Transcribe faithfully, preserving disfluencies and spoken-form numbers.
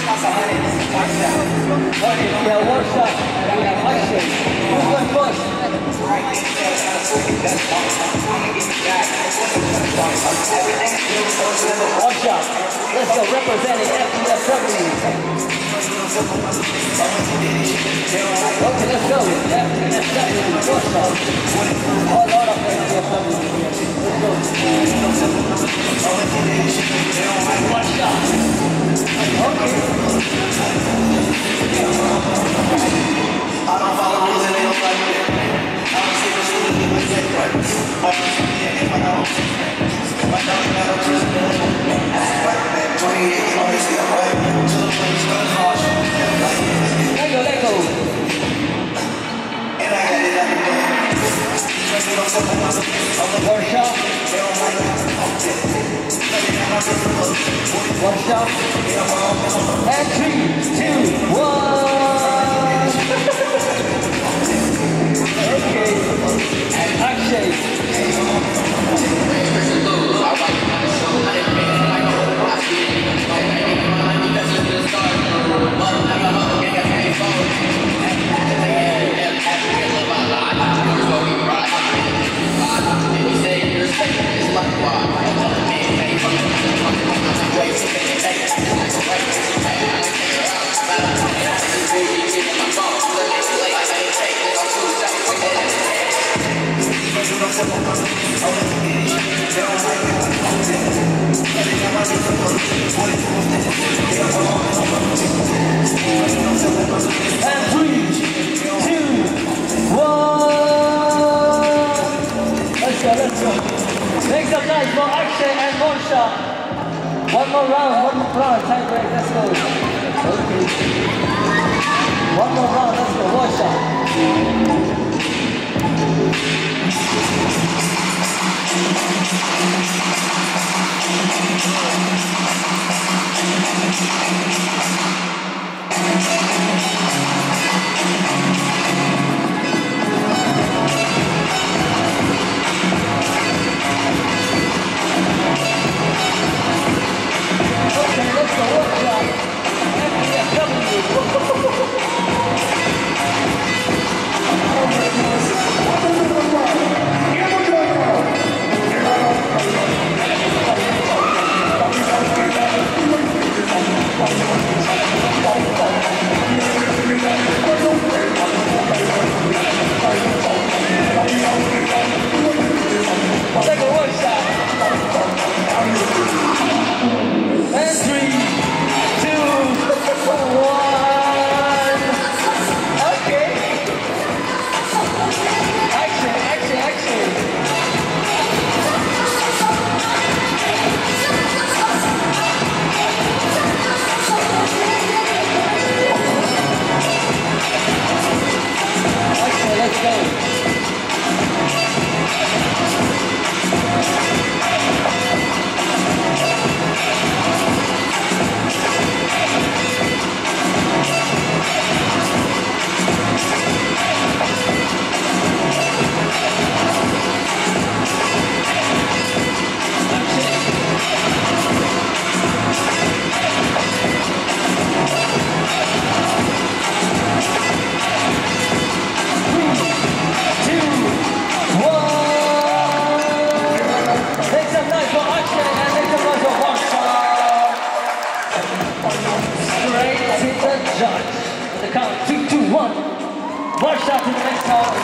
Yeah, Varsha, we have Akshay. Who's going first? Varsha, let's go, representing F D F W. Okay, let's go. F D F W, Varsha. All out of F D F W. Let's go. Varsha. Okay. I don't follow rules and they don't like it. I don't see the school and they say right. I don't see me and I don't see friends. My dog and I don't just know. Right, man, twenty-eight, you always see a right. To the place, go to Varsha. Let go, let go. And I got it, I can do it. Varsha. Varsha. And three, two, one. Okay. Akshay. And three, two, one. Let's go, let's go. Make some noise for Akshay and Varsha. One more round, one more round, time break, let's go. Okay. One more round, let's go, Varsha. Okay, let's go, Varsha. F D F W. Take a one shot. And three, two, one. Okay. Action, action, action. Okay, let's go. Judge. The count, two, two, one. Varsha to the next call.